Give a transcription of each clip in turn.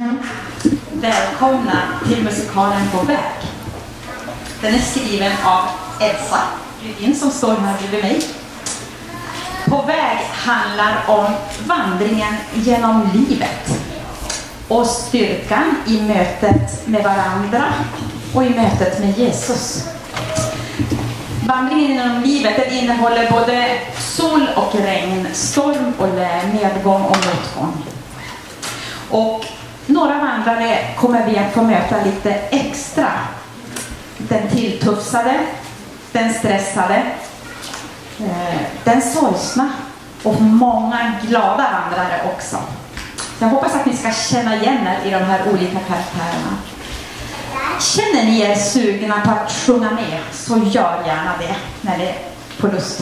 Välkomna till musikalen På väg. Den är skriven av Elsa Rydin som står här bredvid mig. På väg handlar om vandringen genom livet och styrkan i mötet med varandra och i mötet med Jesus. Vandringen genom livet, den innehåller både sol och regn, storm och medgång och motgång. Och några vandrare kommer vi att få möta lite extra. Den tilltufsade, den stressade, den sorgsna och många glada vandrare också. Så jag hoppas att ni ska känna igen er i de här olika karaktärerna. Känner ni er sugna på att sjunga med, så gör gärna det när det är på lust.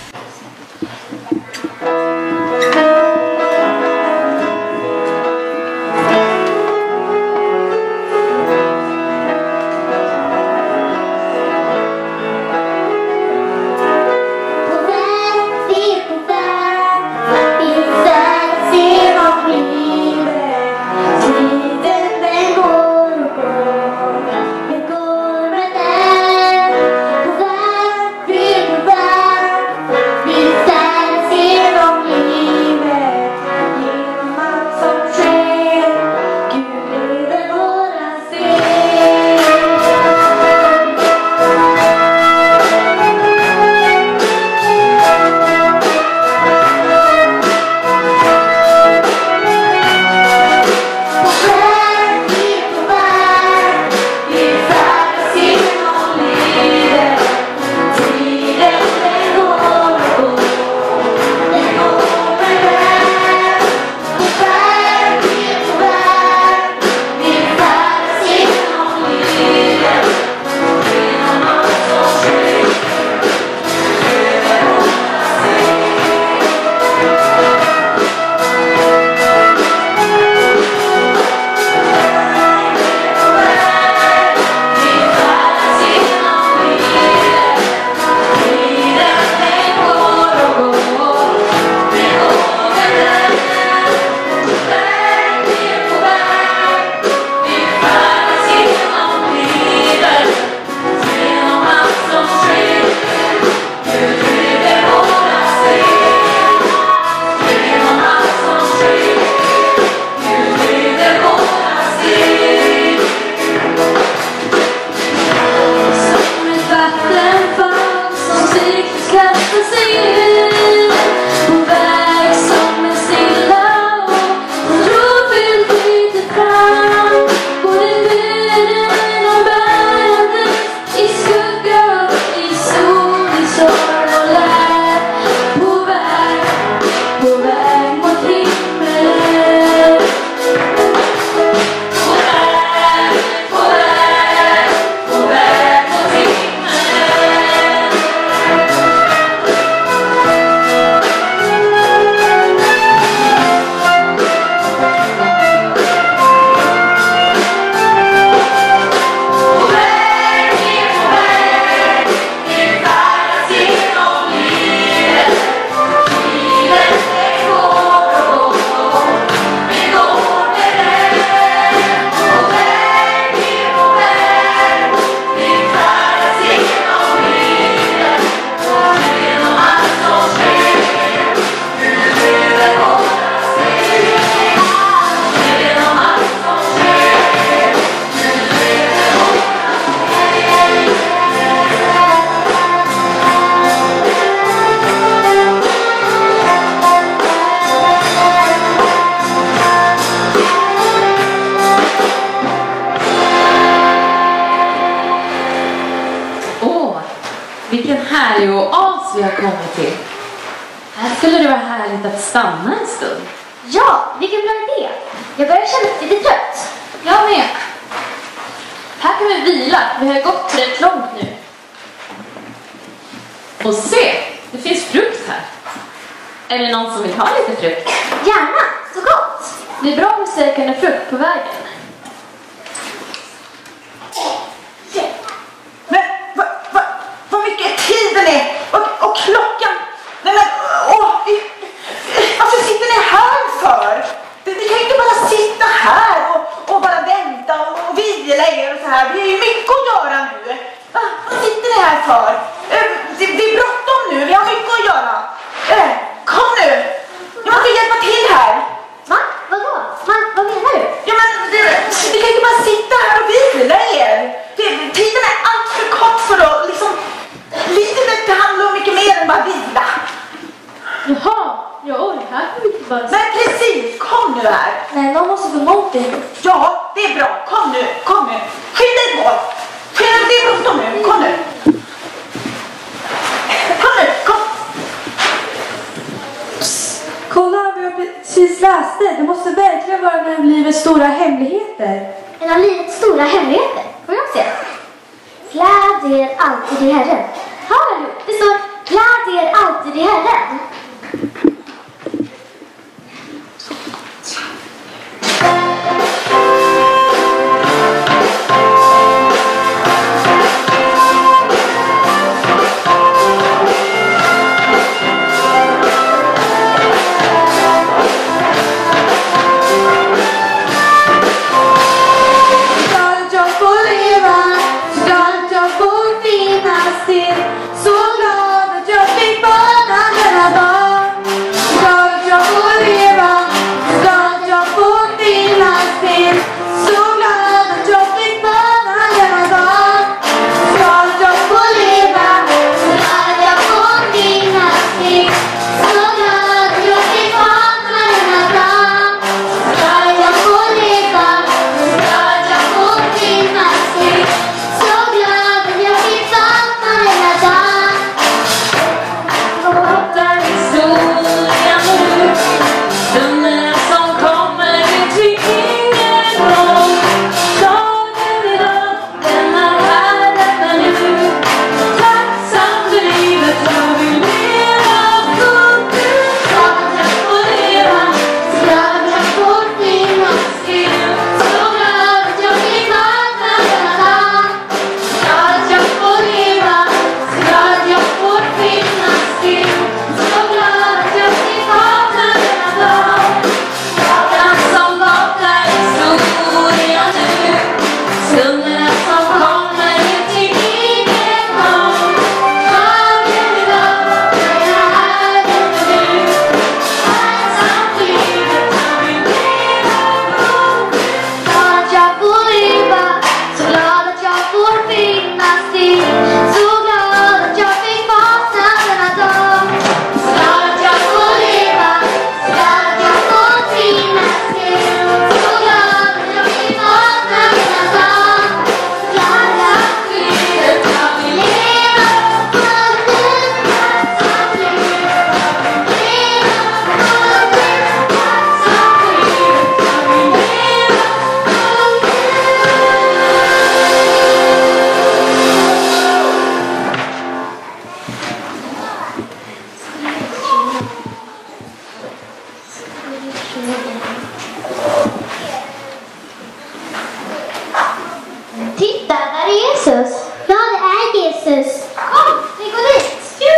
Vilken härlig oas vi har kommit till. Här skulle det vara härligt att stanna en stund. Ja, vilken bra idé. Jag börjar känna mig lite trött. Jag med. Här kan vi vila. Vi har gått rätt långt nu. Och se, det finns frukt här. Är det någon som vill ha lite frukt? Gärna, så gott. Det är bra med säkande frukt på vägen. Men vad mycket tiden är och klockan. Nej men, varför sitter ni här för? Vi kan ju inte bara sitta här och mycket att göra nu. Vad sitter ni här för? Det är bråttom nu, vi har mycket att göra. Kom nu, jag måste hjälpa till här. Va? Vadå? Vad menar du? Ja, men ni kan inte bara sitta här och vila er. Tiden är allt för kort för att liksom... Livet handlar om mycket mer än bara vila. Jaha, jag orkar inte bara. Men precis, kom nu här. Nej, någon måste gå emot dig. Ja, det är bra. Kom nu. Skynda dig på. Skynda, det är bråttom nu. Kom nu. Kom. Kolla, vi har precis läst det. Det måste verkligen vara en av livets stora hemligheter. En av livets stora hemligheter. Får jag se? Gläd er alltid i Herren. Hör du? Det står gläd er alltid i Herren. Så glad att jag fick barna denna dag. Titta, där är Jesus. Ja, det är Jesus. Kom, vi går dit.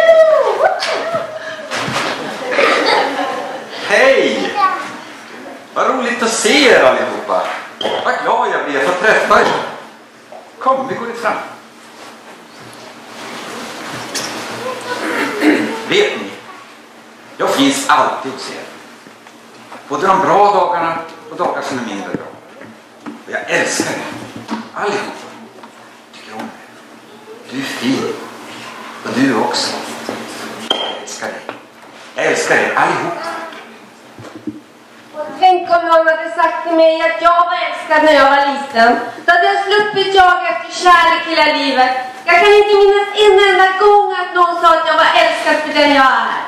Hej! Vad roligt att se er allihopa. Vad glad jag blir att få träffa er. Kom, vi går dit fram. Vet ni, jag finns alltid hos er. Både de bra dagarna och dagar som är mindre bra. Och jag älskar er. Allihopa. Tycker om er. Du är fin. Och du också. Jag älskar er. Jag älskar er allihopa. Tänk om någon hade sagt till mig att jag var älskad när jag var liten. Då hade jag sluppit jag efter kärlek hela livet. Jag kan inte minnas en enda gång att någon sa att jag var älskad för den jag är.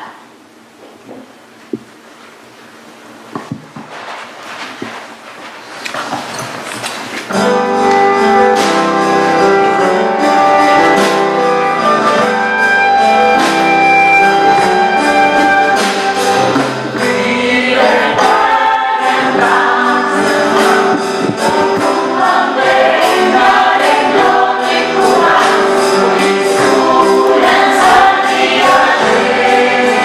Solen,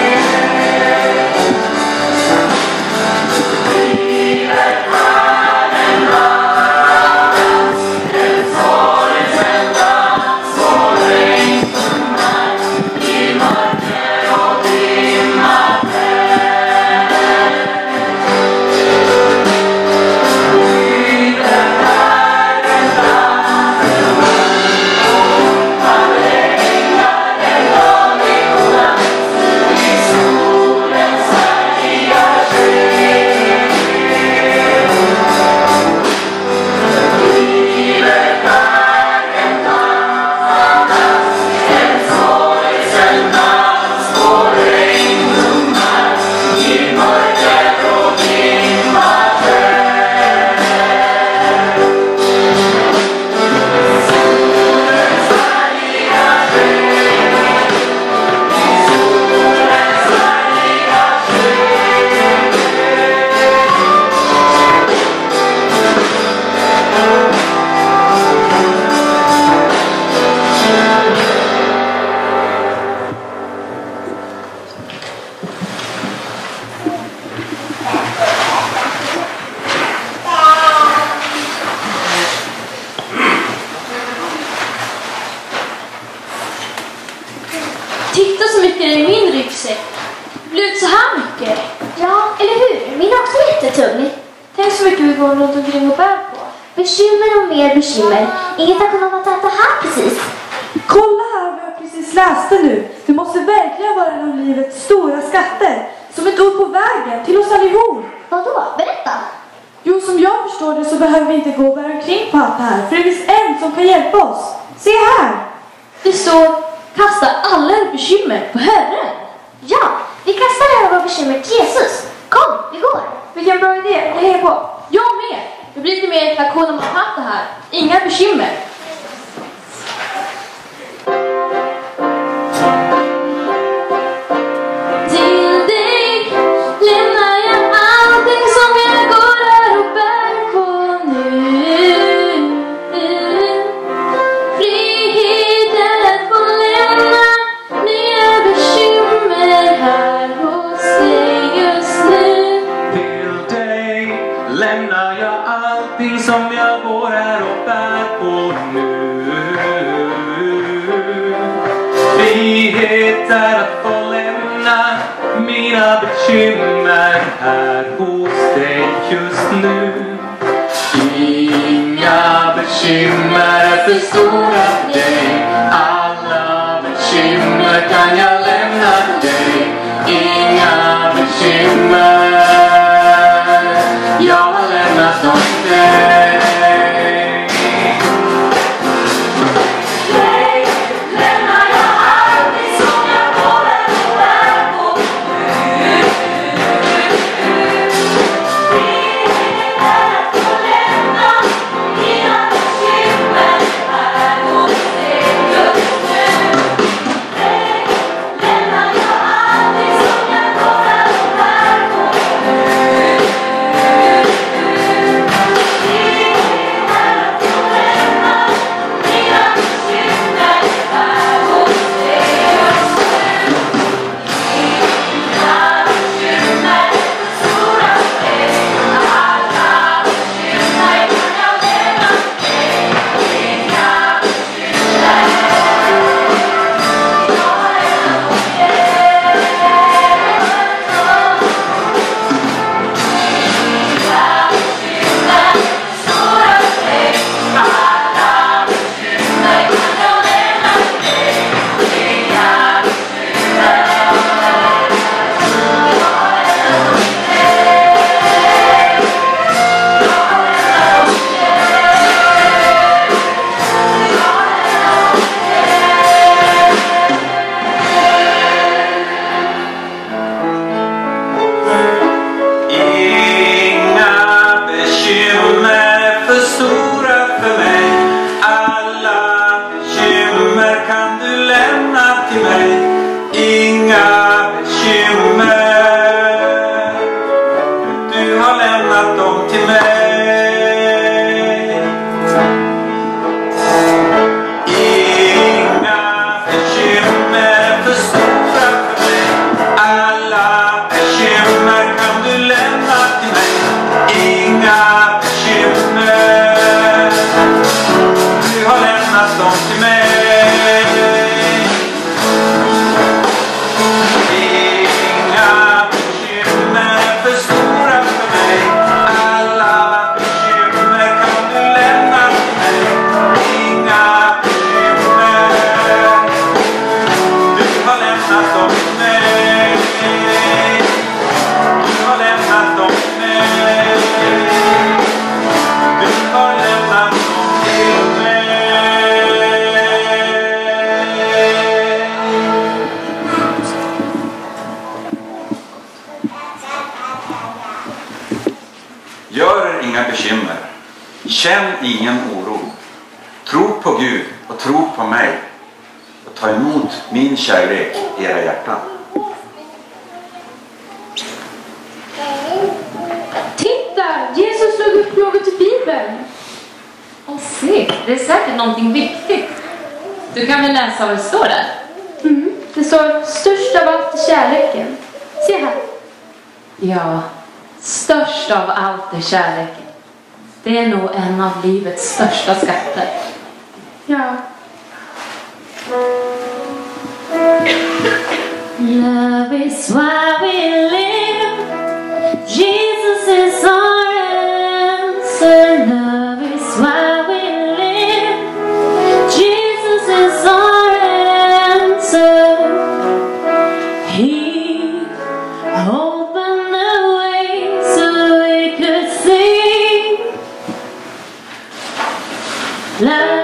Titta så mycket det är i min ryggsäck. Det blir ut så här mycket. Ja, eller hur? Min är också jättetung. Tänk så mycket vi går runt omkring och bär på. Bekymmer och mer bekymmer. Inget har kunnat vara äta här precis. Kolla här vad jag precis läste nu. Det måste verkligen vara en av livets stora skatter. Som ett ord på vägen till oss allihop. Vadå? Berätta. Jo, som jag förstår det så behöver vi inte gå och bära omkring på allt här. För det finns en som kan hjälpa oss. Se här! Det står, kasta alla er bekymmer på Herren. Ja, vi kastar alla våra bekymmer till Jesus. Kom, vi går. Vilken bra idé, jag hejar på. Jag med. Det blir lite mer interaktion om man har haft det här. Inga bekymmer. Till dig lämnar jag allting som jag går här och bär på nu. Friheten att få lämna mina bekymmer här hos dig just nu. Till dig lämnar jag allting som jag går här och bär på nu. Frihet är att få lämna mina bekymmer här hos dig just nu. Inga bekymmer är för stora för dig. Alla bekymmer kan jag lämna dig. Inga bekymmer, jag har lämnat dem till dig. Bekymmer. Känn ingen oro. Tro på Gud och tro på mig. Och ta emot min kärlek i era hjärtan. Titta! Jesus slog upp något i Bibeln. Och se, det är säkert någonting viktigt. Du kan väl läsa vad det står där? Det står störst av allt är kärleken. Se här. Ja, störst av allt är kärleken. Det är nog en av livets största skatter. Ja. Love is why we live. Jesus is our answer. Love is why we live. Jesus is our answer. He opened the way so we could sing. Love.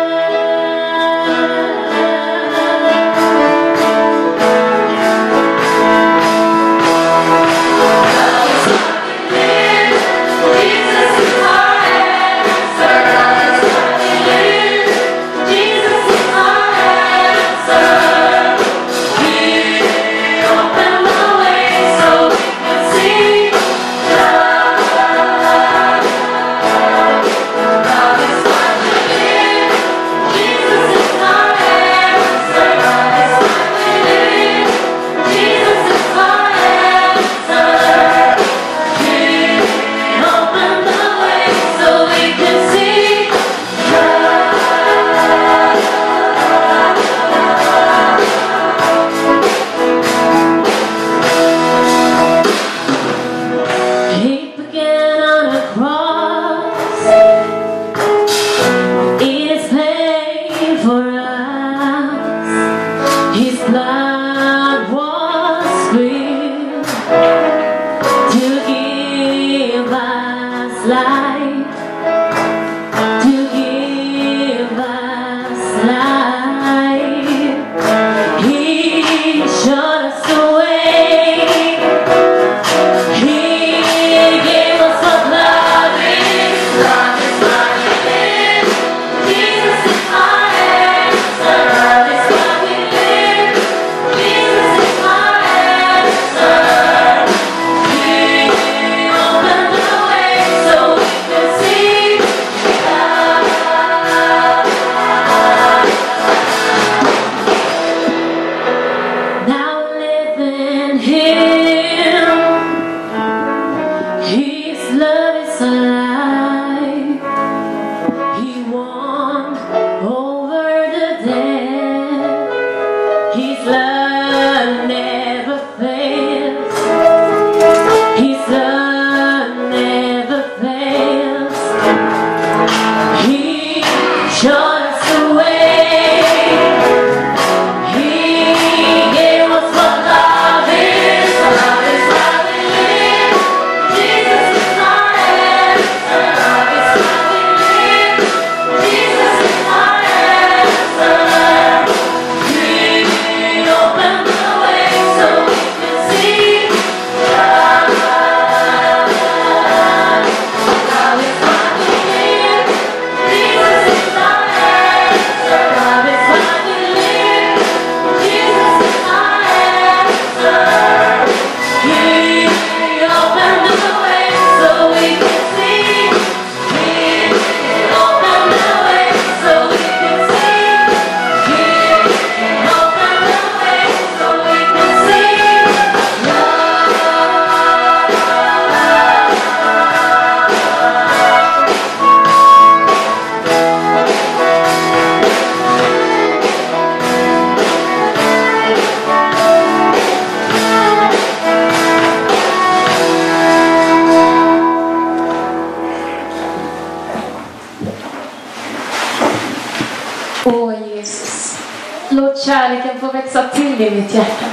Låt kärleken få växa till i mitt hjärta.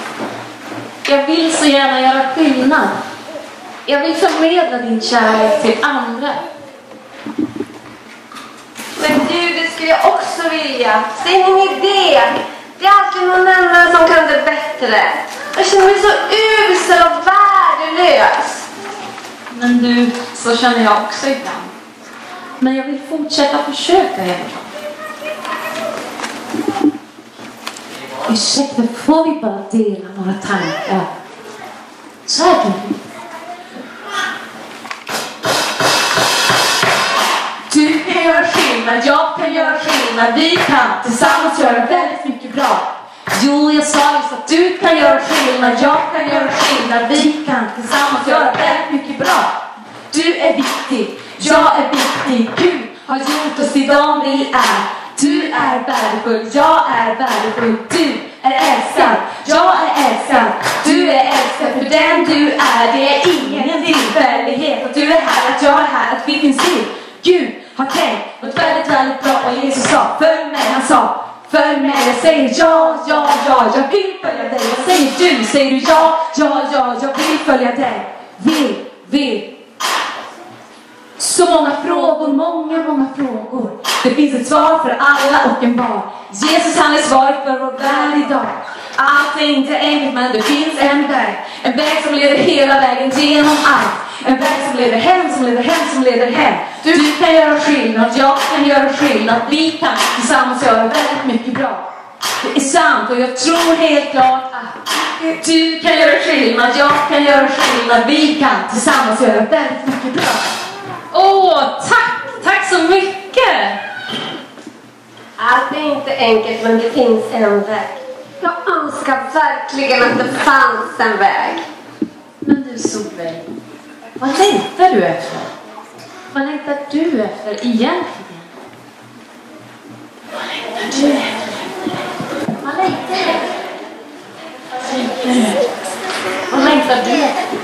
Jag vill så gärna göra skillnad. Jag vill förmedla din kärlek till andra. Men du, det skulle jag också vilja. Säg ingen idé. Det är alltid någon annan som kan det bättre. Jag känner mig så usel och värdelös. Men du, så känner jag också ibland. Men jag vill fortsätta försöka, Eva. Ursäkta, får vi bara dela några tankar? Så här kan vi. Du kan göra skillnad, jag kan göra skillnad. Vi kan tillsammans göra väldigt mycket bra. Jo, jag sa just att du kan göra skillnad, jag kan göra skillnad. Vi kan tillsammans göra väldigt mycket bra. Du är viktig, jag är viktig. Gud har gjort oss till dem vi är. Du är värdefull, jag är värdefull. Du är älskad, jag är älskad. Du har tänkt något väldigt, väldigt bra. Och Jesus sa, följ mig, han sa, följ mig. Jag säger ja, ja, ja, jag vill följa dig. Vad säger du? Säger du ja, ja, ja, jag vill följa dig. Vill. Så många frågor, många frågor. Det finns ett svar för alla och en var. Jesus, han är svar för vår värld idag. Allt är inte enkelt, men det finns en väg. En väg som leder hela vägen genom allt. En väg som leder hem, som leder hem, som leder hem. Du kan göra skillnad, jag kan göra skillnad. Vi kan tillsammans göra väldigt mycket bra. Det är sant, och jag tror helt klart att du kan göra skillnad, jag kan göra skillnad. Vi kan tillsammans göra väldigt mycket bra. Tack så mycket. Allt är inte enkelt, men det finns en väg. Jag önskar verkligen att det fanns en väg. Men du Solveig, vad längtar du efter? Vad längtar du efter egentligen? Vad längtar du efter? Vad längtar du efter?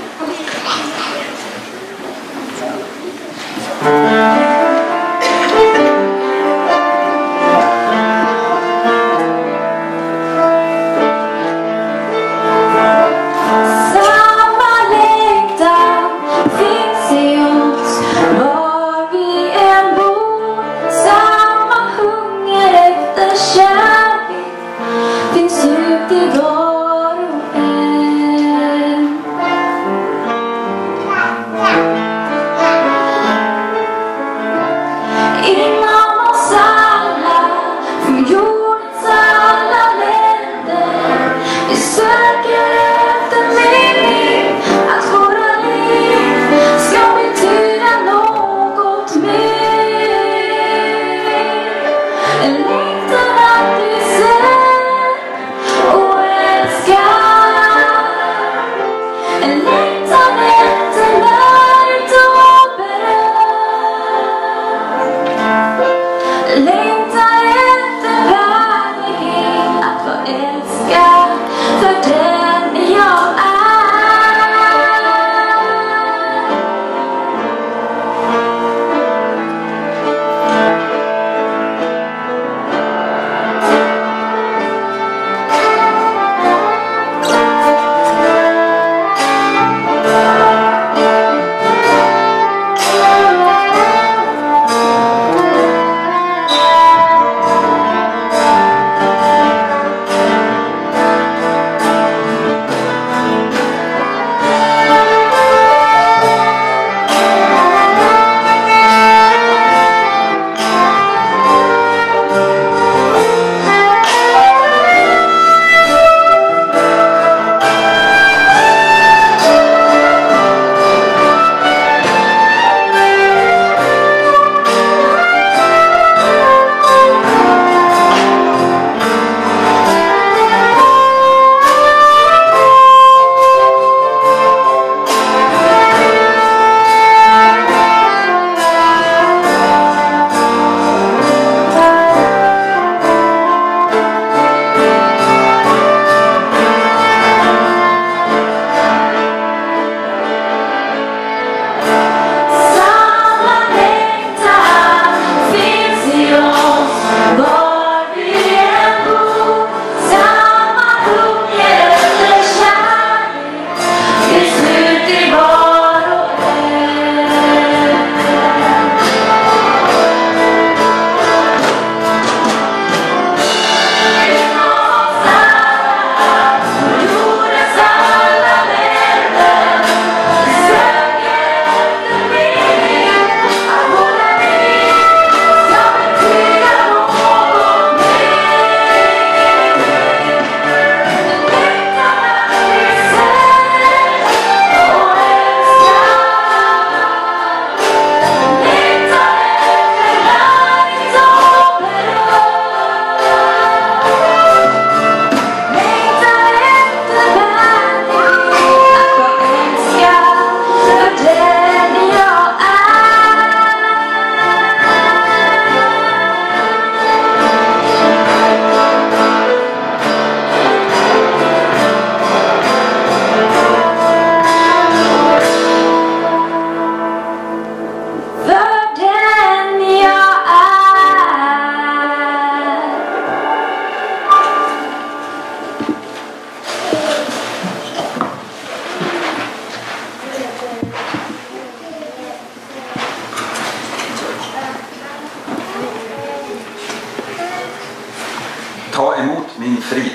emot min frid.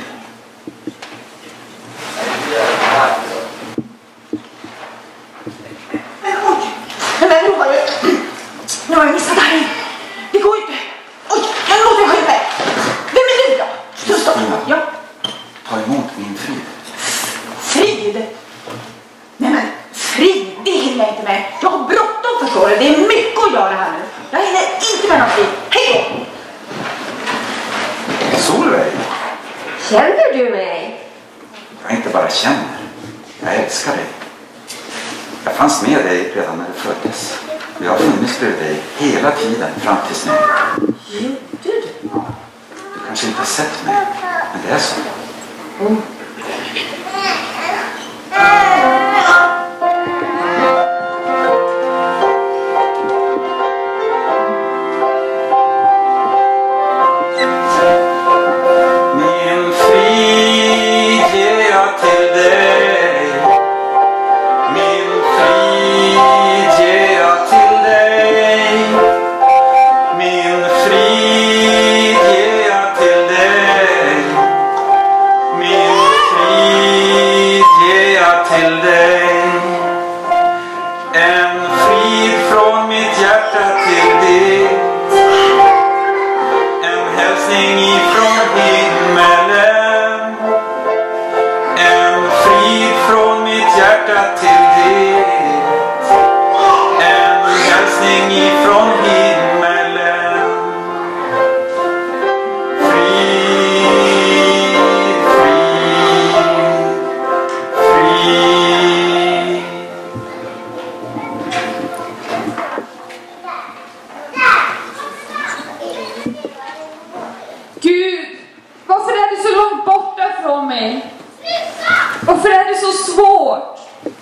Men nu har jag missat här. Det går inte. Oj, jag låter mig själv. Vem är du då? Stina, Ja. ta emot min frid. Frid? Nej men, frid, det hinner jag inte med. Jag har bråttom, förstår du. Det är mycket att göra här nu. Jag hinner inte med någon frid. Hej då! Solveig, Känner du mig? jag inte bara känner. Jag älskar dig. Jag fanns med dig redan när du föddes. Och jag har funnits bredvid dig hela tiden fram tills nu. Gjorde du? Du kanske inte har sett mig, men det är så. Min frid ger jag till dig. Min frid ger jag till dig. Min frid ger jag till dig. Min frid ger jag till dig. En frid från mitt hjärta till ditt. En hälsning ifrån himmelen. En frid från mitt hjärta till ditt. En hälsning ifrån himmelen. Frid, frid, frid. Gud, varför är du så långt borta från mig? Varför är det så svårt?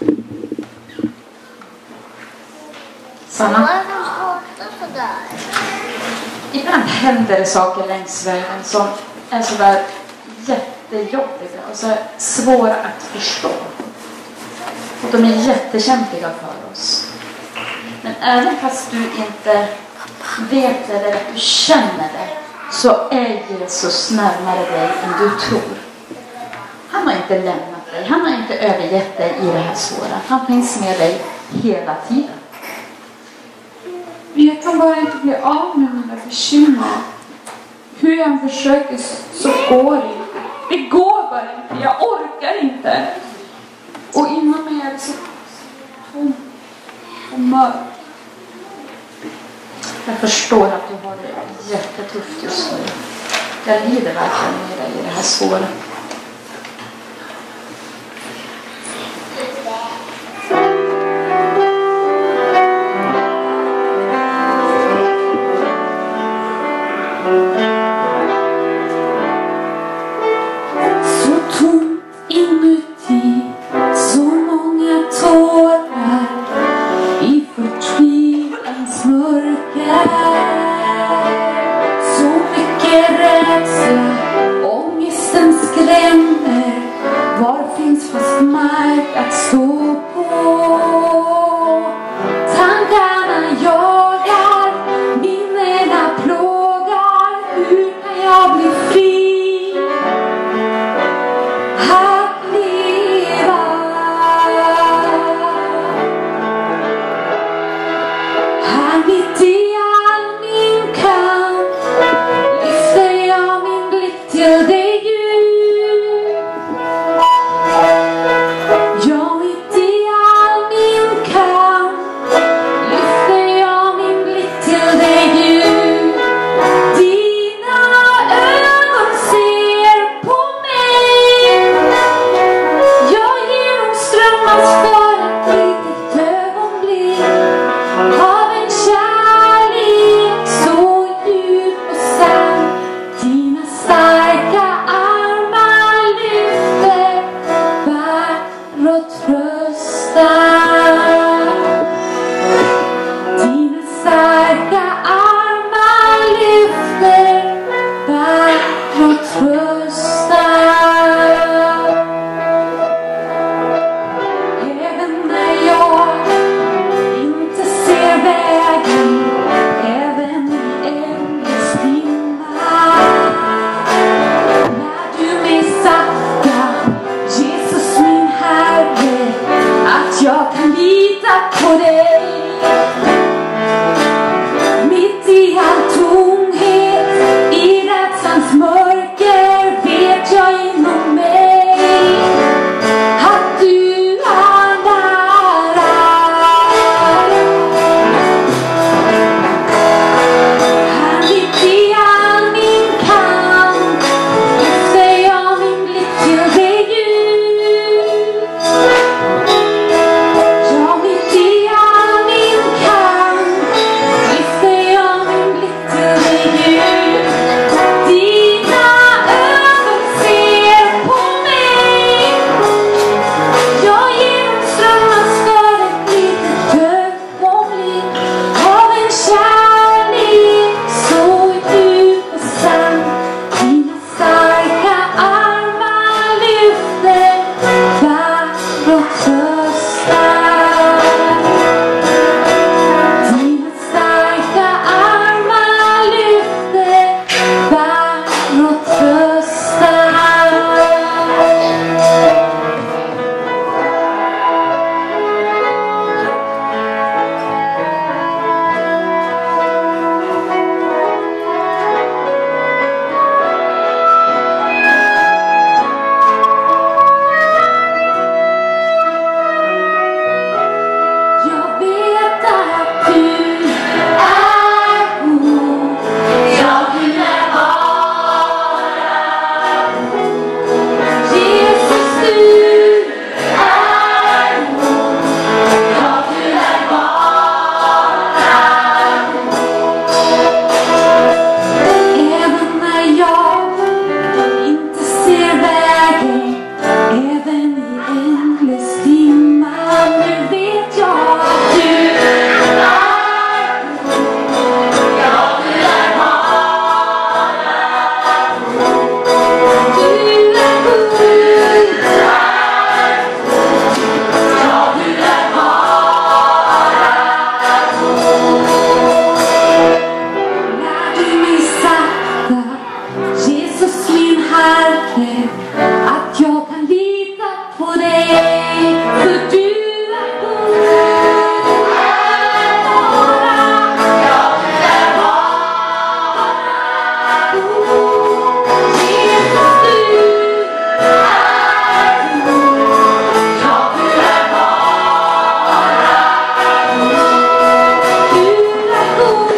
Sanna, ibland händer det saker längs vägen som är så där jättejobbiga och så svåra att förstå. Och de är jättekämpiga för oss. Men även fast du inte vet det eller att du känner det, så är Jesus närmare dig än du tror. Han har inte lämnat dig. Han har inte övergett dig i det här svåra. Han finns med dig hela tiden. Men jag kan bara inte bli av med mina bekymmer. Hur jag än försöker så går det inte. Det går bara inte. Jag orkar inte. Och inom mig är det så tomt och mörkt. Jag förstår att du har det jättetufft just nu. Jag lider verkligen med dig i det här svåra. Så tomt inuti, så många tårar i förtvivlans mörker. Så mycket rädsla, ångestens skräck. på dig. Mitt i all tomhet, i rädslans mörker, vet jag inom mig att du är nära. Här mitt i all min kamp lyfter jag min blick till dig, Gud. Ja, mitt i all min kamp lyfter jag min blick till dig, Gud. Dina ögon ser på mig. Jag genomströmmas för ett litet ögonblick av en kärlek så djup och sann. Dina starka armar lyfter, bär och tröstar. Dina starka armar lyfter, bär och tröstar. Jag vet att du är god. Ja, du är bara Jesus, du är god. Ja, du är bara. Även när jag inte ser vägen, även i ändlös dimma, nu vet jag att du är god. Ja, du är bara. Du är god. Ja, du är bara. När du mig sakta, Jesus min Herre, att jag kan lita på dig, för du är god. Ja, du är bara. Jesus, du är god. Ja, du är bara. Du är god.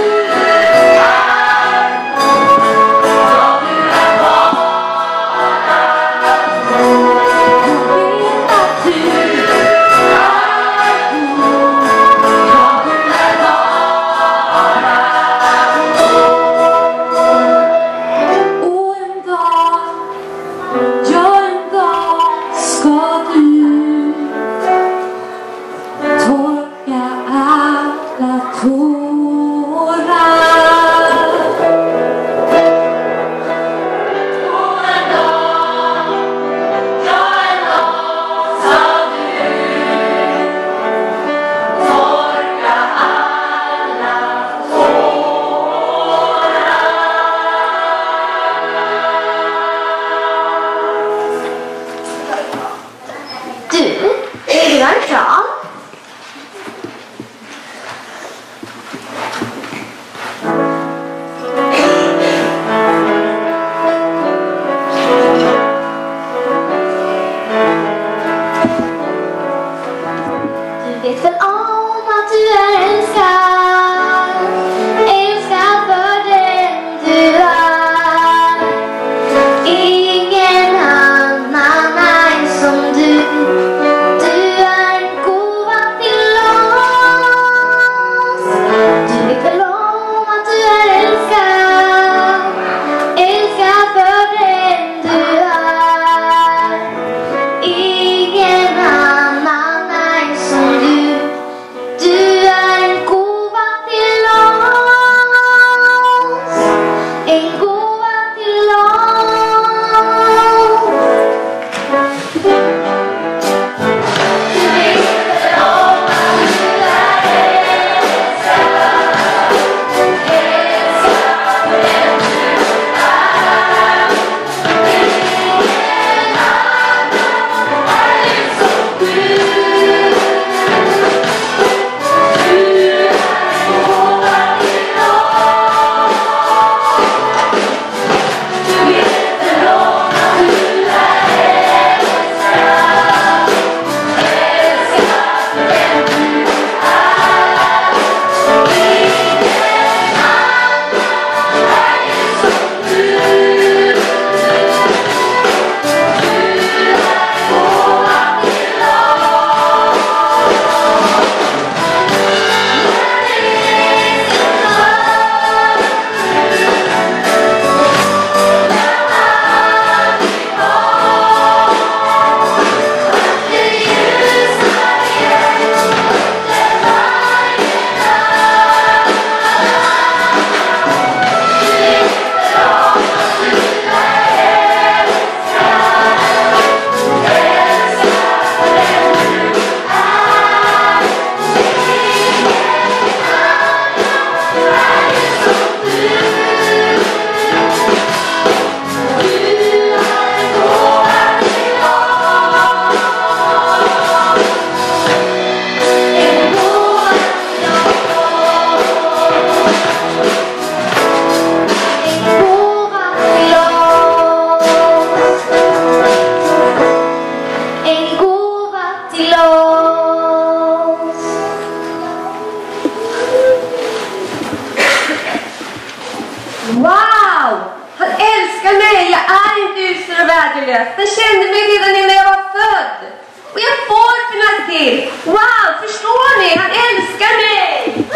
värdelös. Den kände mig redan innan jag var född. Och jag får finnas till. Wow, förstår ni? Han älskar mig!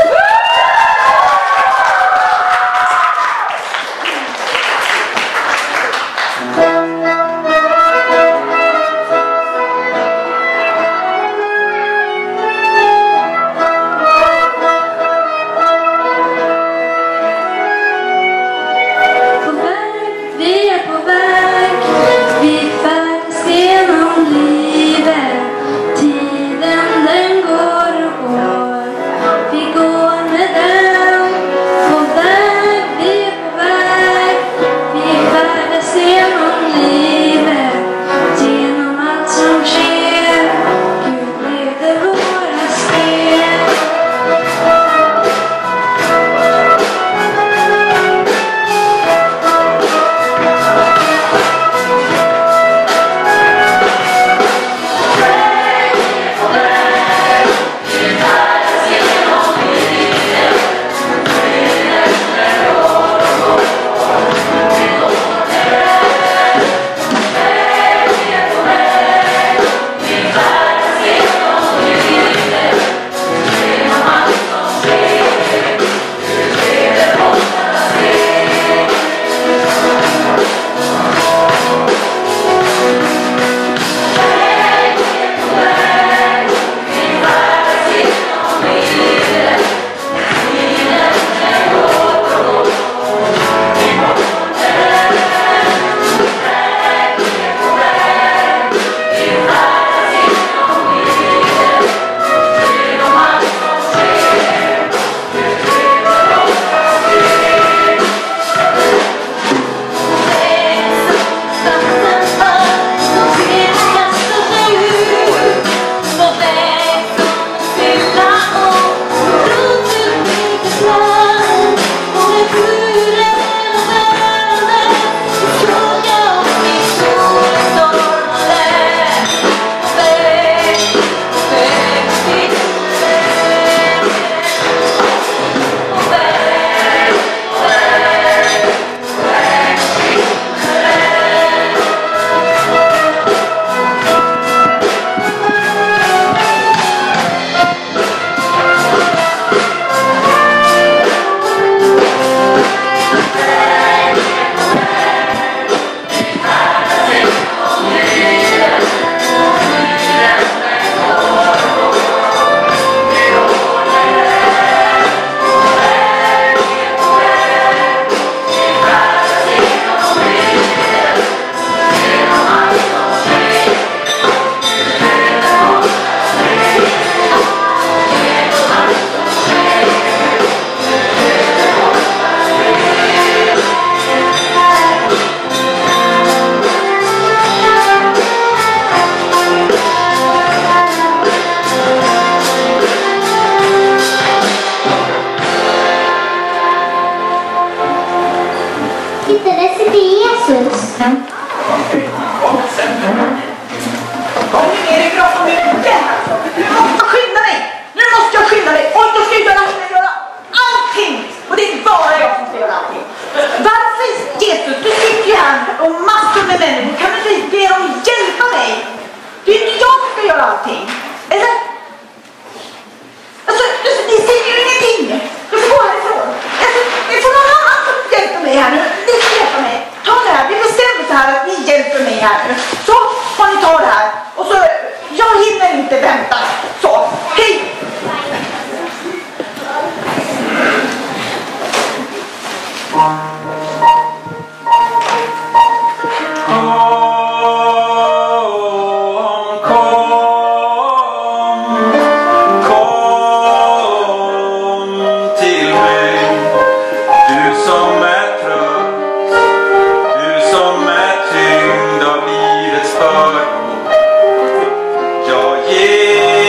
Jag ger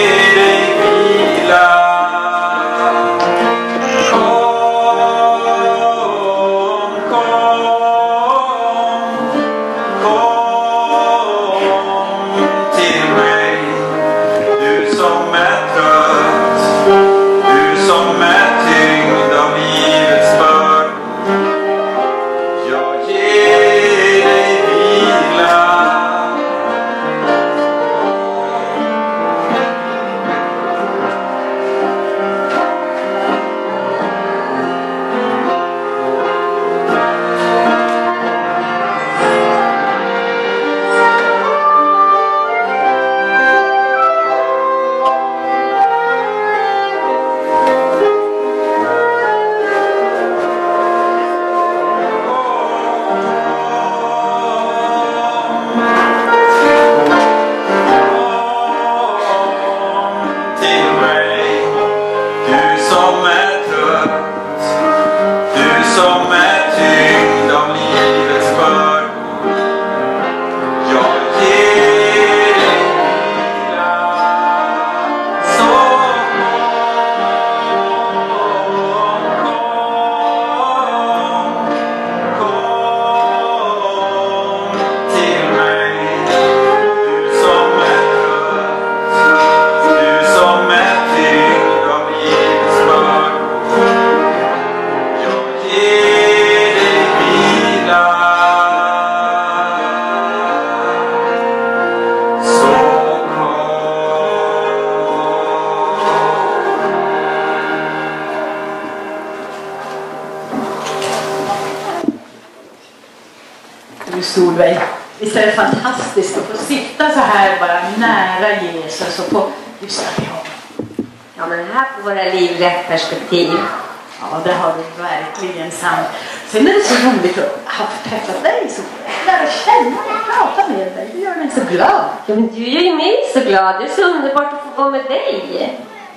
Solveig. Visst är det fantastiskt att få sitta så här bara nära Jesus och få lyssna till honom. Ja, men här får våra liv rätt perspektiv. Ja, det har du verkligen sant. Sen är det så roligt att ha träffat dig, så lära känna och prata med dig. Det gör mig så glad. Ja, men du gör ju mig så glad. Det är så underbart att få vara med dig.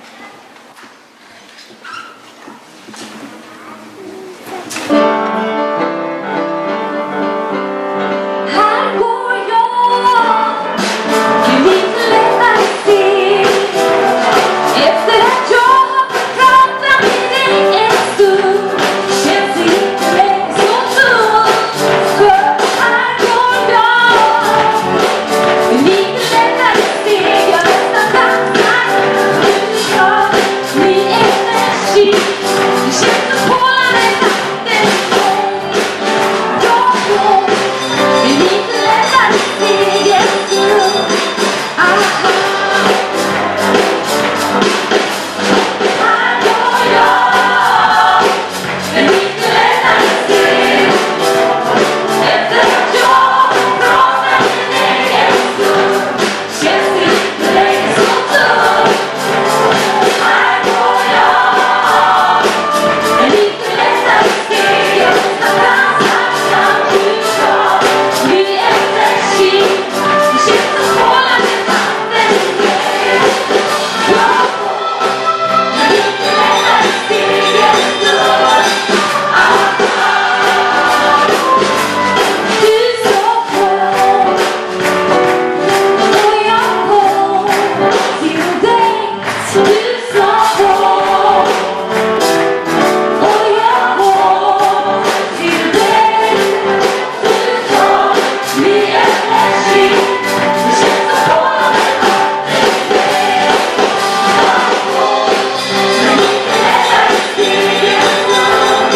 Här går jag i mitt lättare steg. Efter att jag har pratat med dig en stund känns det inte längre så tungt. För här går jag i mitt lättare steg. Jag nästan tappar av min energi. Det känns som pålarna i vatten. Jag går i mitt lättare steg en stund. Aha. Här går jag med mitt lättare steg. Efter att jag har pratat med dig en stund känns det inte längre så tungt. Här går jag med mitt lättare steg. Jag nästan dansar ut av min energi. Det känns som strålande vatten i mig. Jag går med mitt lättare steg en stund. Du sa på och jag kom till dig. Du sa på och jag kom till dig. Du tar min energi. Det känns som strålande vatten i mig. Jag går med mitt lättare steg en stund.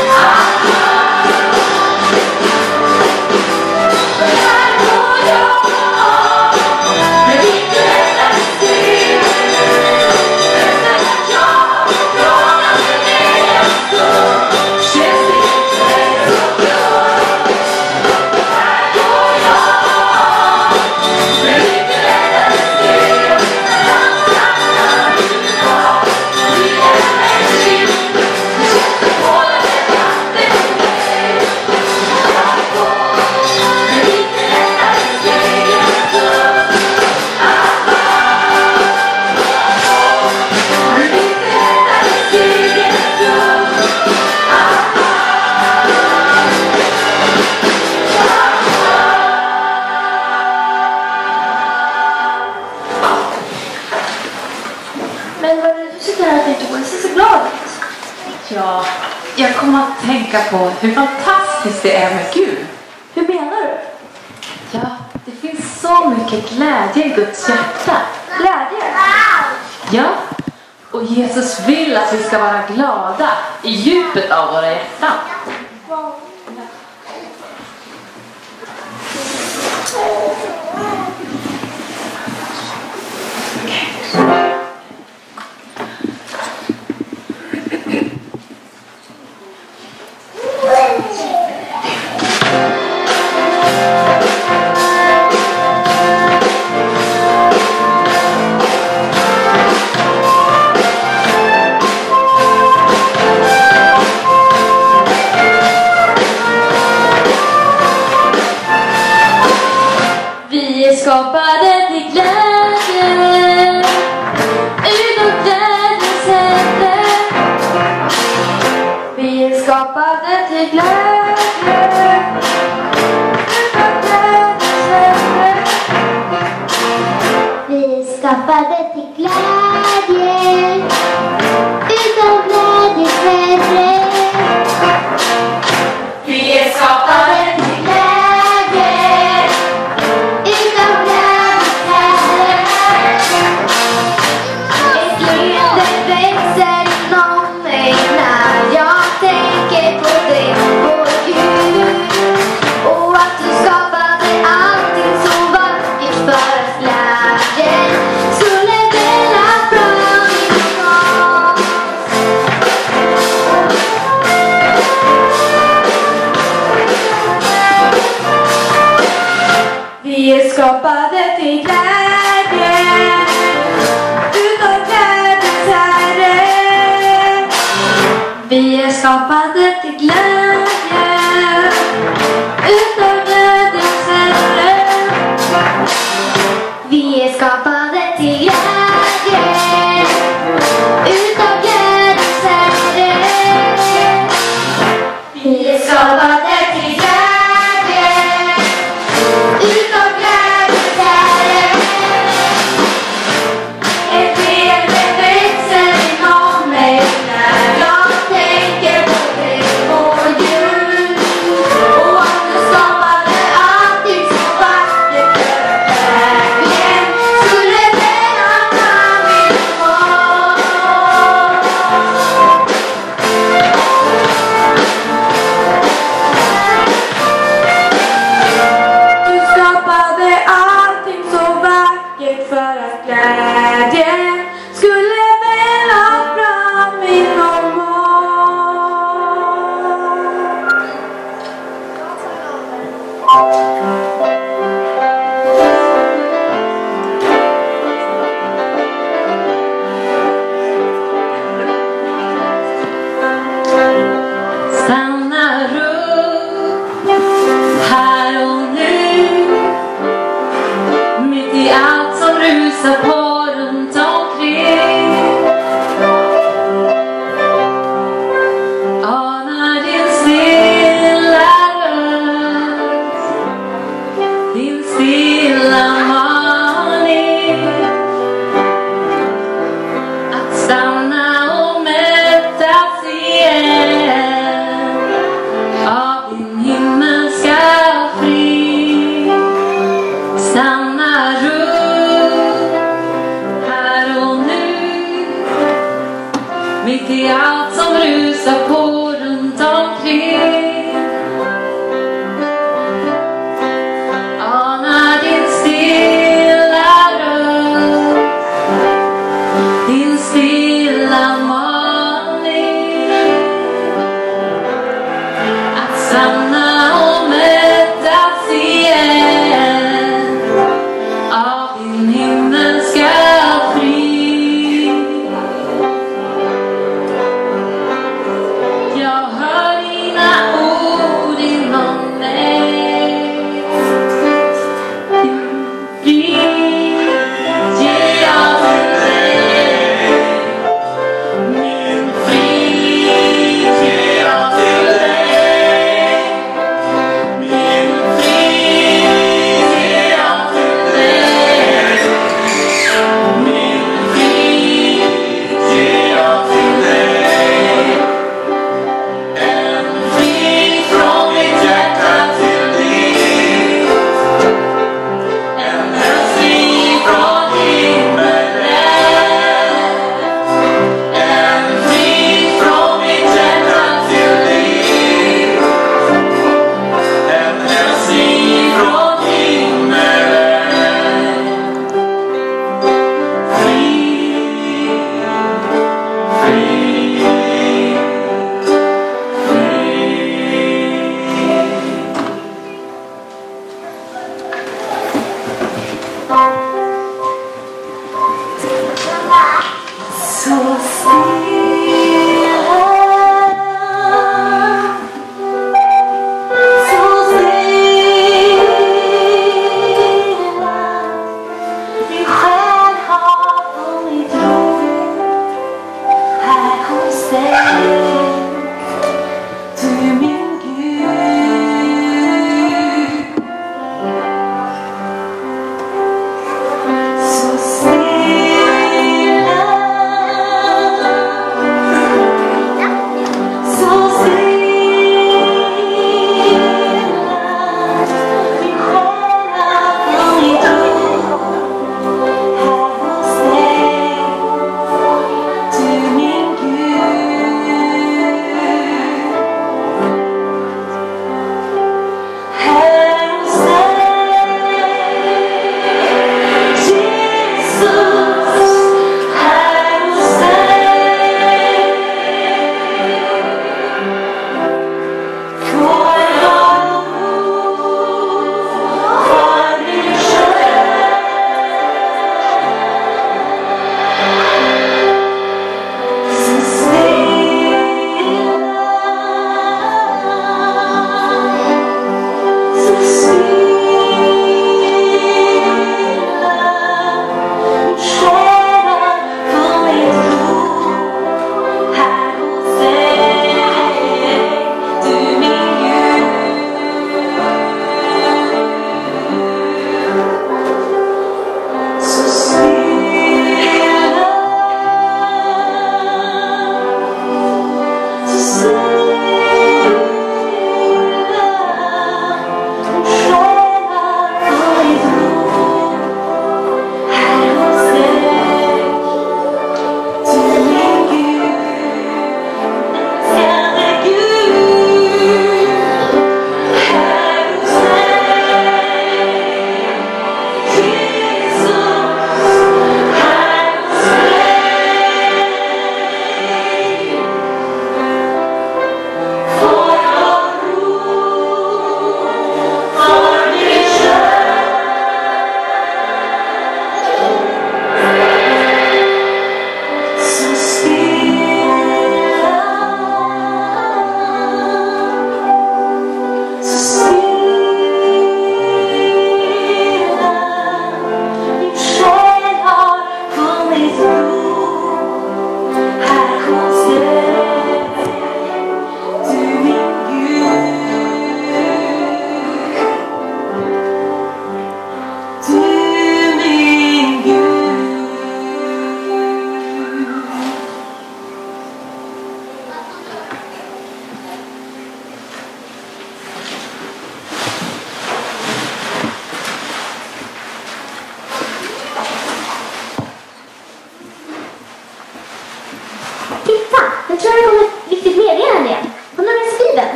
Här går jag med mitt lättare steg. Efter att jag har pratat med dig en stund känns det inte längre så tungt. Här går jag med mitt lättare steg. Jag dansar ut av min energi. Det känns som pålarna i vatten i mig. Jag går med mitt lättare steg en stund. Med mitt lättare steg en stund. Men vad är det du sitter här och tänker på? Du ser så glad ut. Ja, jag kommer att tänka på hur fantastiskt det är med Gud. Hur menar du? Ja, det finns så mycket glädje i Guds hjärta. Glädje? Ja, och Jesus vill att vi ska vara glada i djupet av våra hjärtan. Vi är skapade till glädje utav glädjens händer. Vi är skapade till glädje utav glädjens händer. Vi är skapade till glädje utav glädjens händer. Vi är skapade till Glädje utav glädjens händer. Ett leende växer inom mig när jag tänker på dig, vår Gud. Och att du skapade allting så vackert för att glädjen skulle Vi är skapade till glädje, utav glädjens Herre. Vi är skapade till glädje, utav glädjens Herre. Vi är skapade till glädje, utav glädjens Herre. Vi är skapade till glädje, utav glädjens Herre. Ett leende växer inom mig när jag tänker på dig, vår Gud. Och att du skapade allting så vackert för verkligen skulle bränna fram min mål. Du skapade allting så vackert för att glädjen skulle välla fram inom Stanna upp här och nu, mitt i allt som rusar på runt omkring. Anar din stilla röst, din stilla maning att stanna och mättas igen av din himmelska frid. Stanna upp här och nu, mitt i allt som rusar på runt omkring. Ana din stilla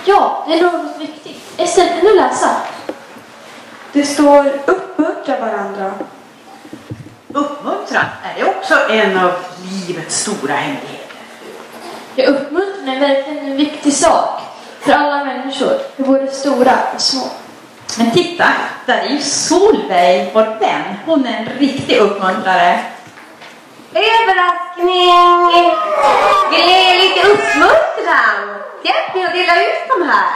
Ja, det är något viktigt. Ester, kan du läsa? Det står uppmuntra varandra. Uppmuntran är det också en av livets stora hemligheter. Ja, uppmuntran är verkligen en viktig sak för alla människor, för både stora och små. Men titta, där är ju Solveig, vår vän. Hon är en riktig uppmuntrare. Överraskning! Vill ni ge lite uppmuntran? Hjälp mig att dela ut de här.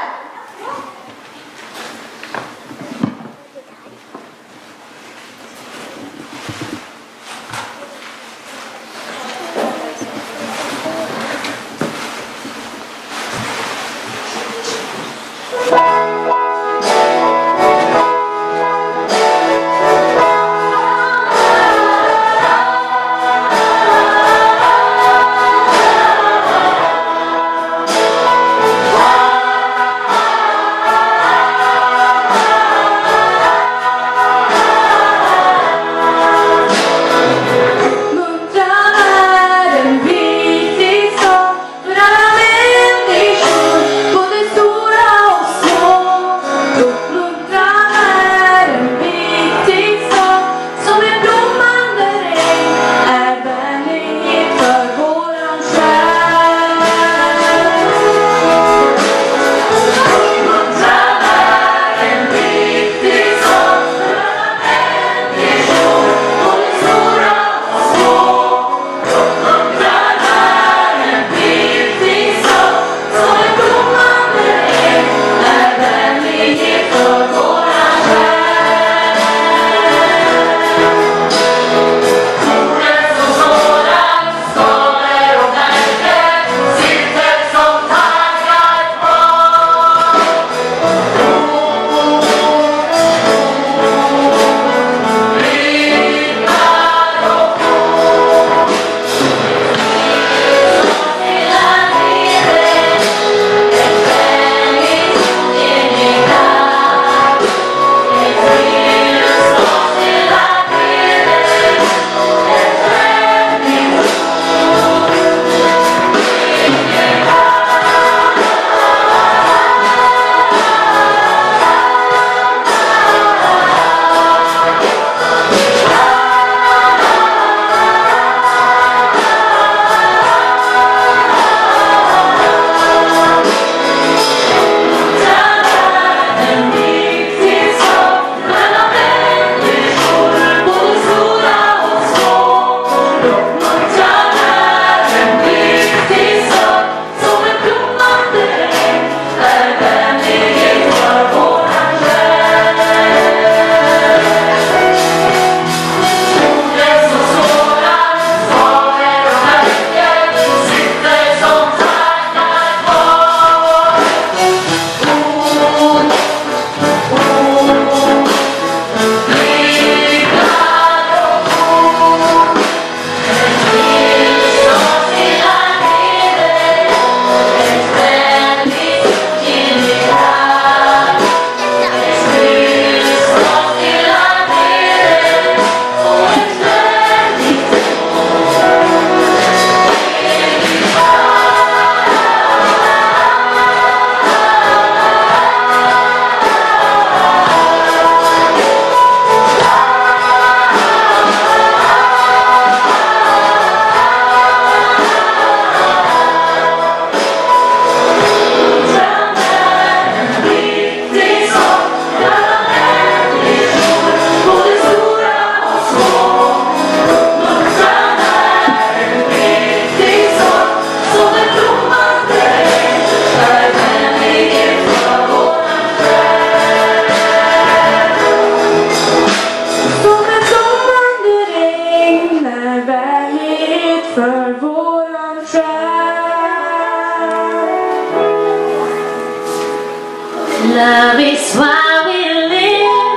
Love is why we live.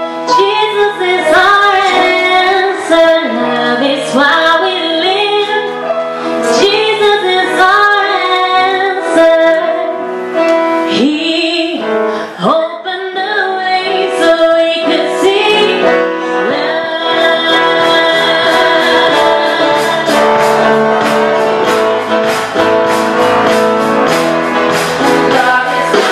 Jesus is our answer. Love is why we live. Jesus is our answer. He opened the way so we could see love.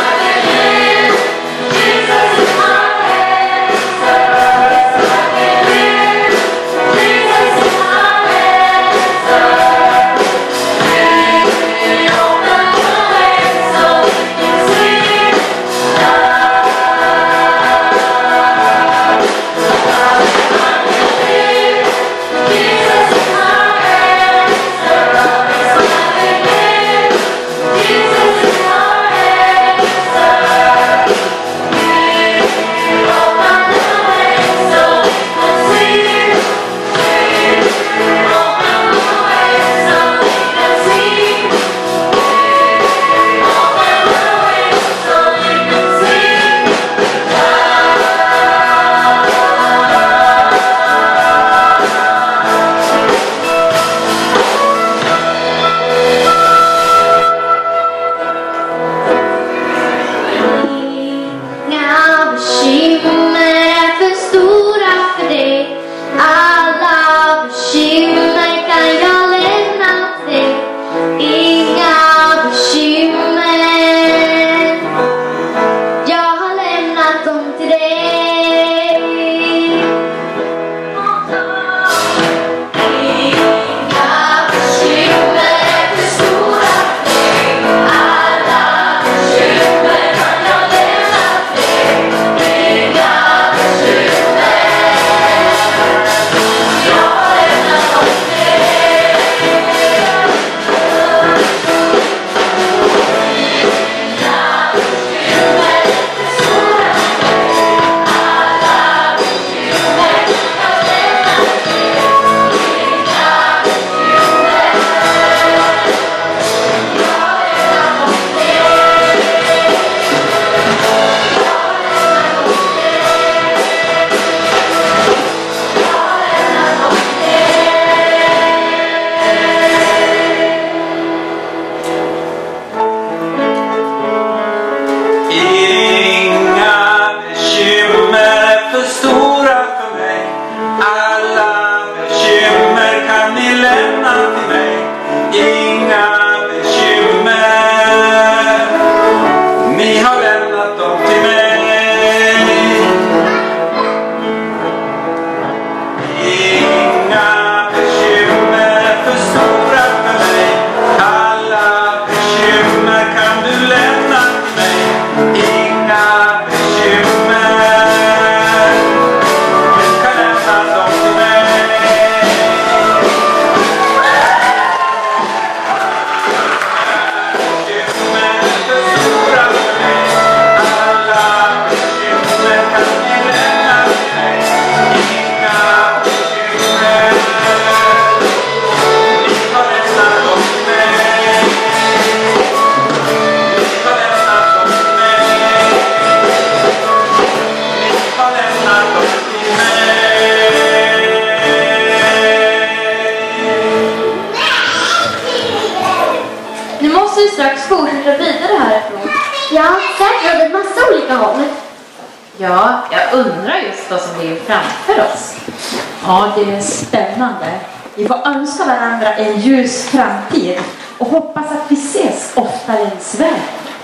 säkert åt en massa olika håll. Ja, jag undrar just vad som ligger framför oss. Ja, det är spännande. Vi får önska varandra en ljus framtid och hoppas att vi ses ofta längs vägen.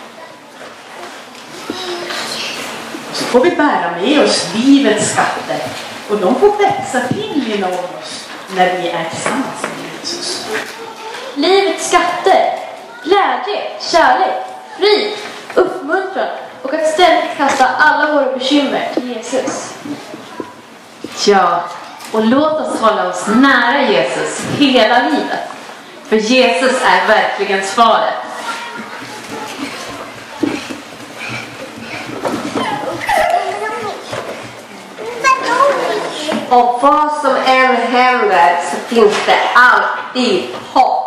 Så får vi bära med oss livets skatter och de får växa till inom oss när vi är tillsammans med Jesus. Livets skatter, glädje, kärlek, frid, uppmuntran och att ständigt kasta alla våra bekymmer till Jesus. Ja, och låt oss hålla oss nära Jesus hela livet. För Jesus är verkligen svaret. Och vad som än händer så finns det alltid hopp.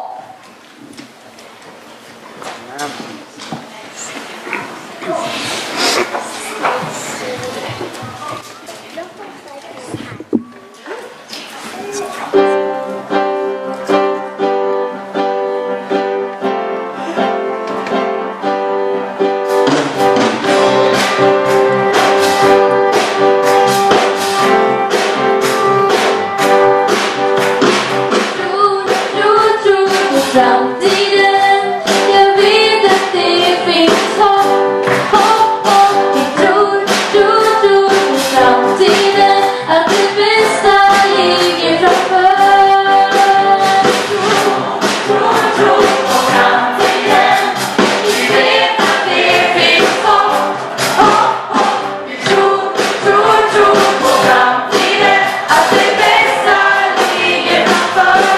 Framtiden, jag vet att det finns hopp, hopp, hopp. Vi tror på framtiden, att det bästa ligger framför. Tror på framtiden, vi vet att det finns hopp, hopp, hopp. Vi tror på framtiden, att det bästa ligger framför.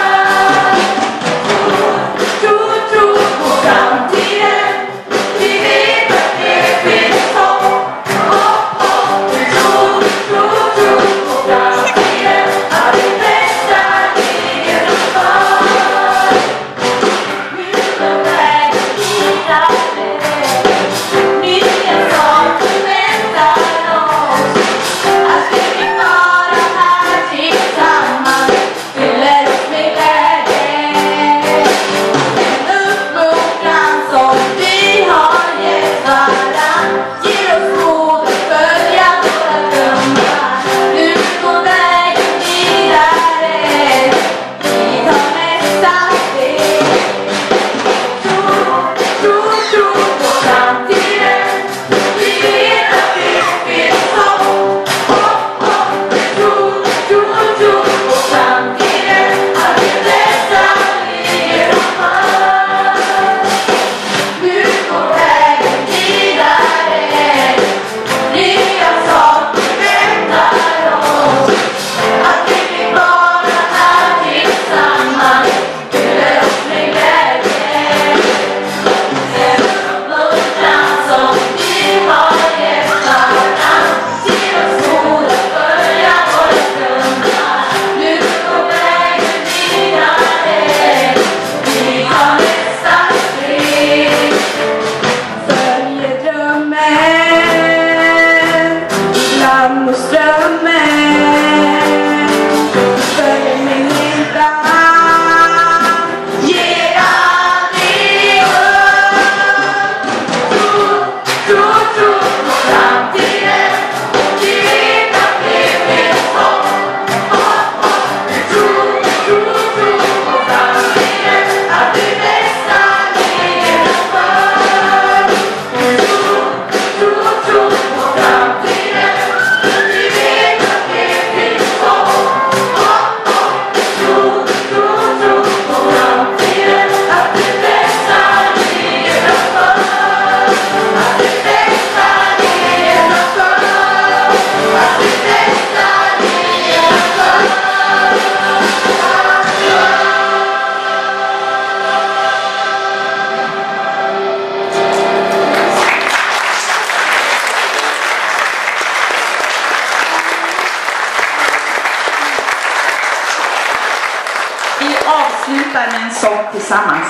Avslutar med en sång tillsammans.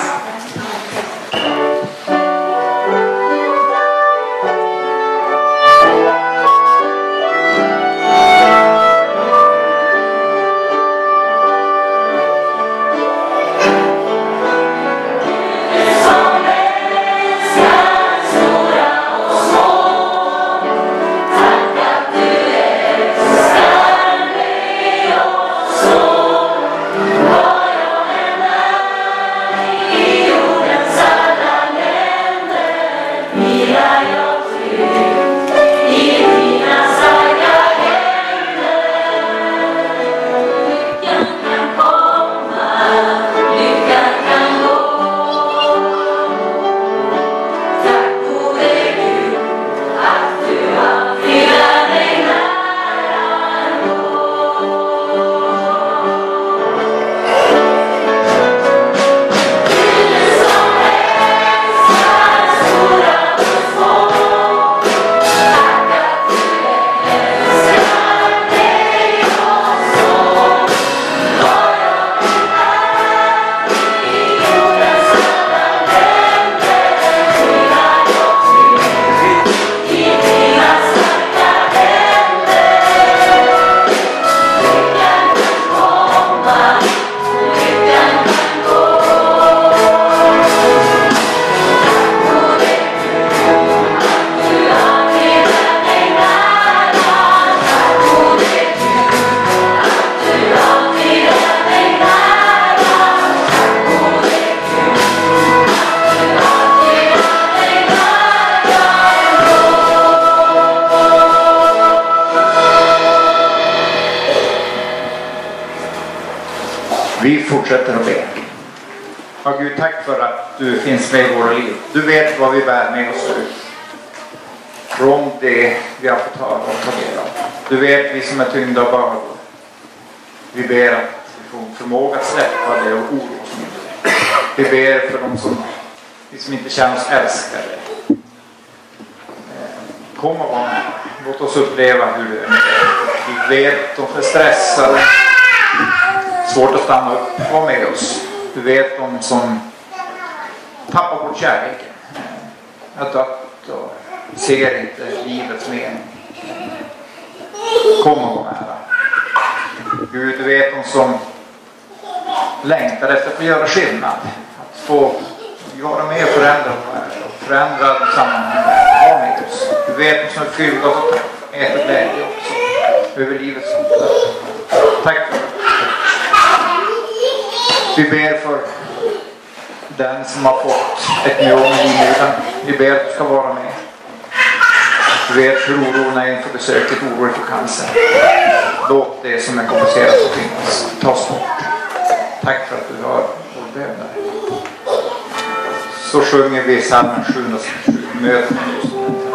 Som älskar stora och Vi fortsätter att be. Ja, Gud, tack för att du finns med i våra liv. Du vet vad vi bär med oss nu. Från det vi har fått höra och ta del av. Du vet vi som är tyngda av bördor. Vi ber att vi får förmåga att släppa det och oro som inte. Vi ber för de som inte känner oss älskade. Kom och var med. Låt oss uppleva hur det är. Vi vet de är stressade. Svårt att stanna upp. Var med oss. Du vet de som tappar bort kärleken. Har dött och ser inte livets mening. Kom och var nära. Gud, du vet de som längtar efter att få göra skillnad. Att få vara med och förändra världen och förändra sammanhangen. Var med oss. Du vet de som är fyllda och äter glädje också. Över livets hotar. Tack för det. Vi ber för den som har fått ett myom i livmodern. Vi ber att du ska vara med. Du vet hur oron är inför besöket, oro för cancer. Låt det som är komplicerat att finnas tas bort. Tack för att du har vår bön där. Så sjunger vi psalmen 707. Möt med oss.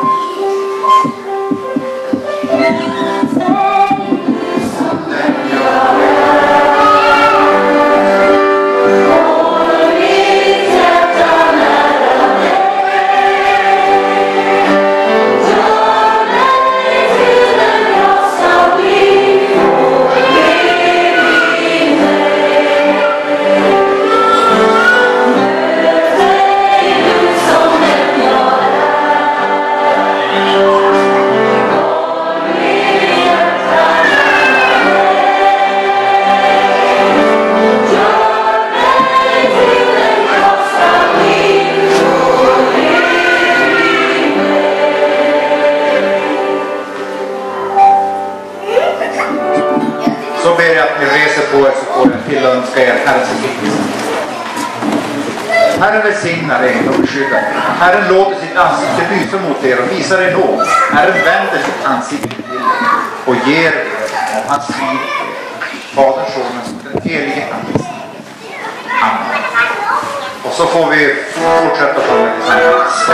Herren välsignar er och beskyddar er. Herren låter sitt ansikte lysa mot er och visar er nåd. Herren vänder sitt ansikte till er och ger er av hans frid. Fadern, Sonen och den helige Ande. Amen. Och så får vi fortsätta sjunga tillsammans.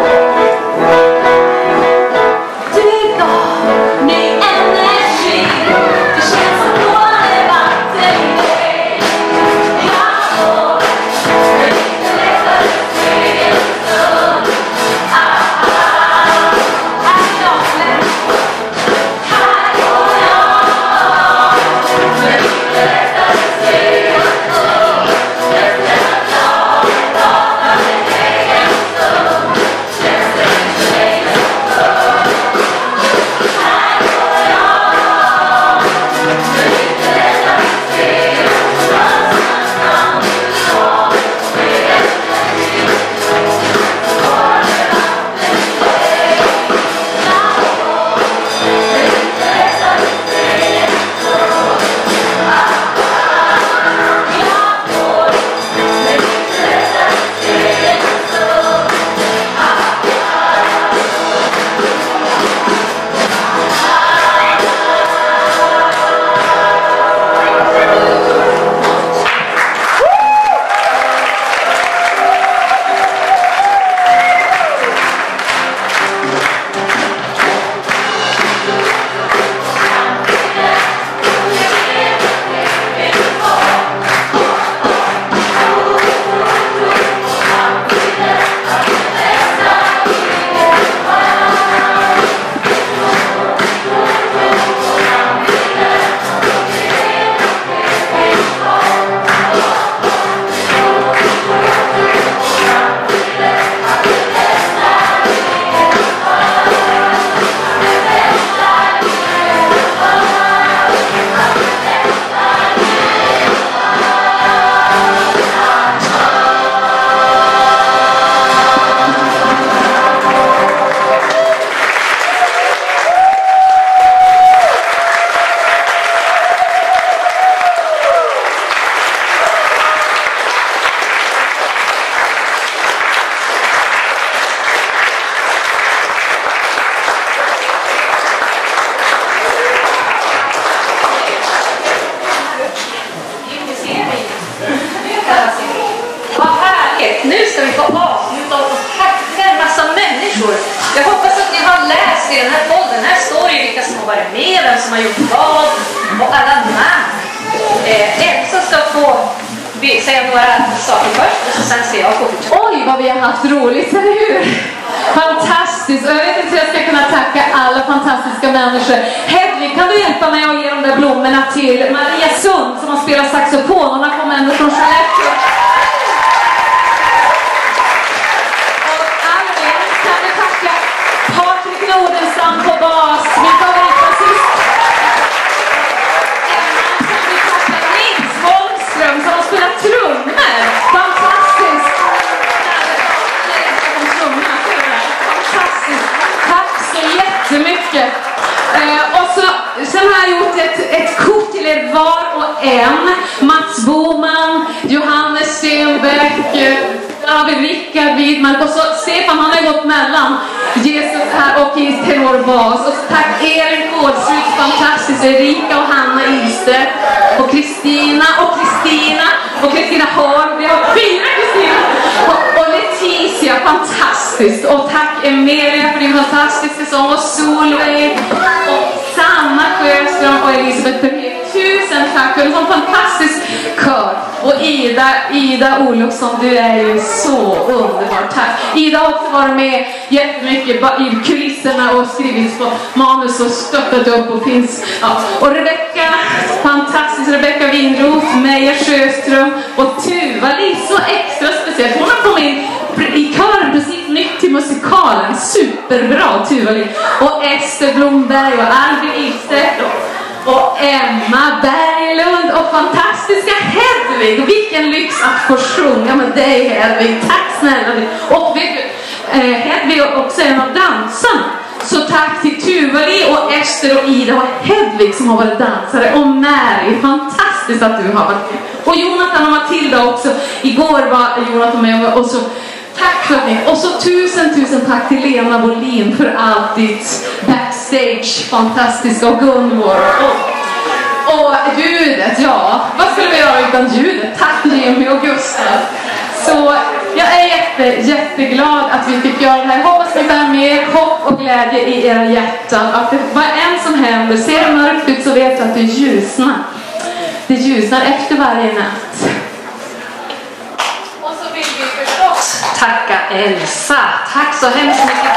Du gav ny energi. Det känns som några vatten i dig. Ja, det är inte lättare att se en stund. Här går jag. Det är inte lättare att se en stund. Det är lättare att prata med dig en stund. också i den här podden, här står ju vilka som har varit med, vem som har gjort vad och alla namn. Elsa ska få säga några saker först och så sen ska jag få fortsätta. Oj, vad vi har haft roligt, eller hur? Fantastiskt. Och jag vet inte hur jag ska kunna tacka alla fantastiska människor. Hedvig, kan du hjälpa mig att ge de där blommorna till Maria Sund som har spelat saxofon? Hon har kommit ändå från Skellefteå. Och Alvin, kan du tacka Patrik Nordenstam på bas, min favoritbasist. Kan du tacka Nils Holmström som har spelat trummor? Fantastiskt. Fantastiskt. Tack så jättemycket. Och så, sen har jag gjort ett kort till er var och en. Mats Boman, Johannes Stenbeck, David Rickard Widmark och så Stefan, han har gått mellan Jesus här och i tenorbas. Och så tack Elin Gårdsrud, fantastiskt, Erika och Hanna Ilstedt och Kristina Holm. Vi har 4 Kristina och Leticia, fantastiskt. Och tack Emilia för din fantastiska sång och Solveig och Sanna Sjöström och Elisabeth Perhek. Tusen tack för en sån fantastisk kör. Och Ida Olofsson, du är ju så underbar. Tack. Ida har också varit med jättemycket i kulisserna och skrivit på manus och stöttat upp och finns. Ja. Och Rebecka, fantastisk Rebecka Winroth, Meja Sjöström och Tuva-Liv, så extra speciellt. Hon har kommit in i kören precis nytt till musikalen. Superbra Tuva-Liv. Och Ester Blomberg och Albin Ilstedt och Emma Berglund och fantastiska Hedvig. Vilken lyx att få sjunga med dig, Hedvig. Tack snälla. Och Hedvig är också en av dansarna. Så tack till Tuva-Liv och Ester och Ida och Hedvig som har varit dansare. Och Mary, fantastiskt att du har varit med. Och Jonathan och Matilda också. Igår var Jonathan med och så tack för att ni. Och så tusen tack till Lena Bolin för allt ditt backstage fantastiska och Gunvor. Och ljudet, ja. Vad skulle vi göra utan ljudet? Tack Jimmy och Gustav. Så jag är jätteglad att vi fick göra det här. Jag hoppas ni bär med hopp och glädje i era hjärtan. Att det var en som händer. Ser det mörkt ut så vet du att det ljusnar. Det ljusnar efter varje natt. Och så vill vi förstås tacka Elsa. Tack så hemskt mycket.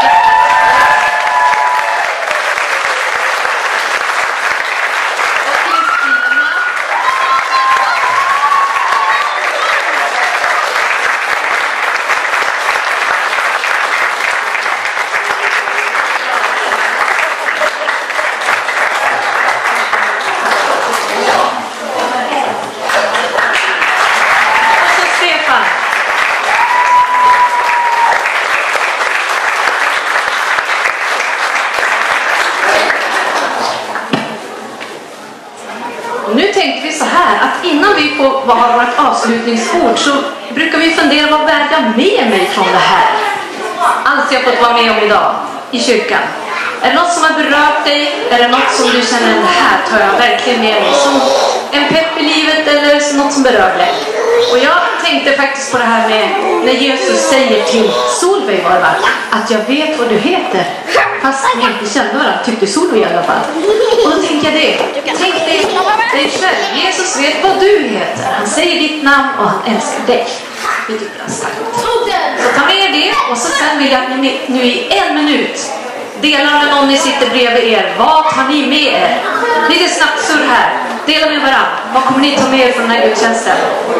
Nu tänkte vi så här att innan vi får ha vårt avslutningsord så brukar vi fundera vad bär jag med mig från det här. Allt jag fått vara med om idag i kyrkan. Är det något som har berört dig? Är det något som du känner det här tar jag verkligen med mig? Som en pepp i livet eller som något som berör dig? Och jag tänkte faktiskt på det här med när Jesus säger till Solveig var det va? Att jag vet vad du heter. Fast ni inte kände varandra, tyckte Solveig i alla fall. Och då tänker jag det. Tänk dig själv. Jesus vet vad du heter. Han säger ditt namn och han älskar dig. Det tycker jag är starkt. Så ta med det och så sen vill jag att ni nu i 1 minut delar med någon ni sitter bredvid er. Vad tar ni med er? Lite snabbt surr här. Dela med varandra. Vad kommer ni ta med er från den här gudstjänsten?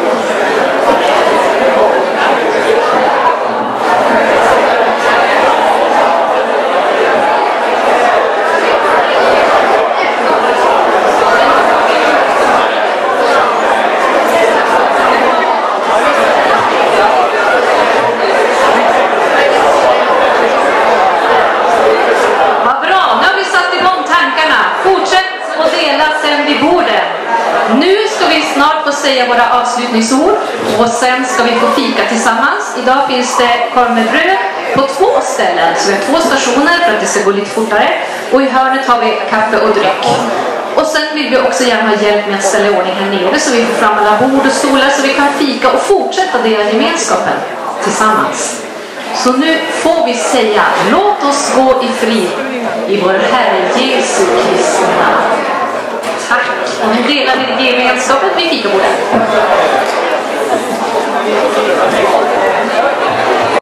Säga våra avslutningsord och sen ska vi få fika tillsammans. Idag finns det korv med bröd på 2 ställen, så vi har 2 stationer för att det ska gå lite fortare. Och i hörnet har vi kaffe och dryck. Och sen vill vi också gärna ha hjälp med att ställa i ordning här nere så vi får fram alla bord och stolar så vi kan fika och fortsätta dela gemenskapen tillsammans. Så nu får vi säga, låt oss gå i frid. i vår Herre Jesu Kristi namn. Tack. Och nu delar vi gemenskapen vid fikabordet.